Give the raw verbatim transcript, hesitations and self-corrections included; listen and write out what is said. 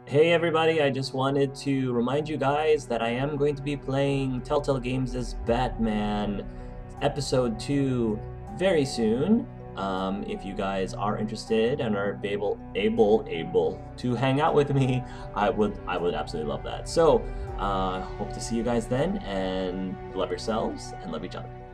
Hey everybody, I just wanted to remind you guys that I am going to be playing Telltale Games' Batman Episode two very soon. Um, if you guys are interested and are able, able, able to hang out with me, I would, I would absolutely love that. So, uh, hope to see you guys then, and love yourselves and love each other.